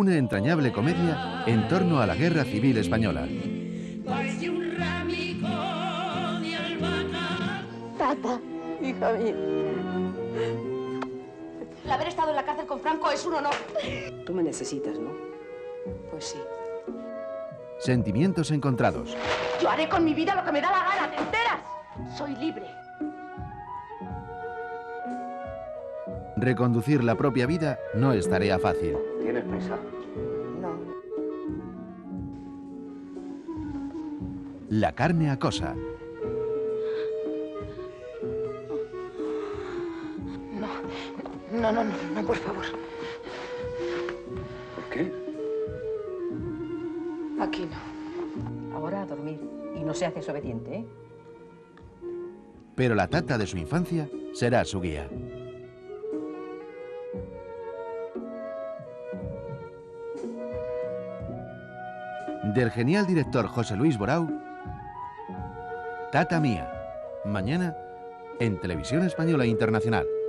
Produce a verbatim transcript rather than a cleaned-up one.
una entrañable comedia en torno a la Guerra Civil Española. Tata, hija mía. El haber estado en la cárcel con Franco es un honor. Tú me necesitas, ¿no? Pues sí. Sentimientos encontrados. Yo haré con mi vida lo que me da la gana, ¿te enteras? Soy libre. Reconducir la propia vida no es tarea fácil. ¿Tienes prisa? No. La carne acosa. No, no, no, no, por favor. ¿Por qué? Aquí no. Ahora a dormir. Y no seas desobediente, ¿eh? Pero la Tata de su infancia será su guía. Del genial director José Luis Borau, Tata Mía. Mañana en Televisión Española Internacional.